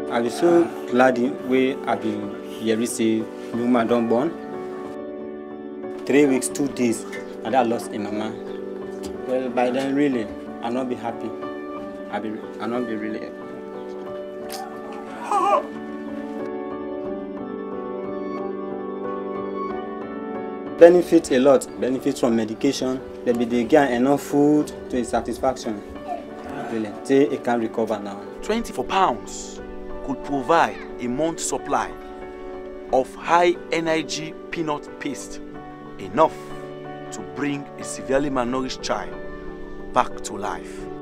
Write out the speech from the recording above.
I be so glad wey I be hear say my woman don born. 3 weeks, 2 days, and I lost a mama. Well, by then really, I not be happy. I not be really happy. Benefit a lot. Benefits from medication. They get enough food to his satisfaction. Really, say it can recover now. £24 could provide a month's supply of high-energy peanut paste, enough to bring a severely malnourished child back to life.